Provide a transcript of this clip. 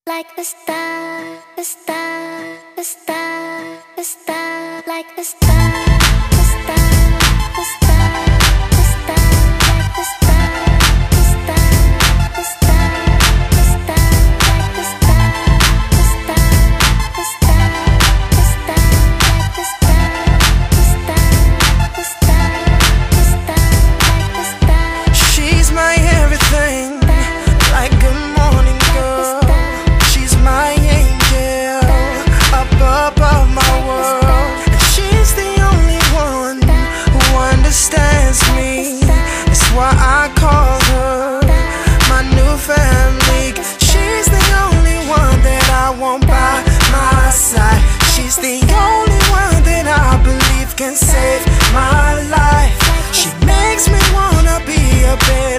like a star, a star, a star, a star, like a star, a star, a star, a star, like a star, a star, a star, a star, like a star, a star, a star, a star, like a star, a star, a star, a star, like a star. She's my everything, like good morning girl. She's my angel, up above my world. And she's the only one who understands me. That's why I call her my new family. She's the only one that I want by my side. She's the only one that I believe can save my life. She makes me wanna be a better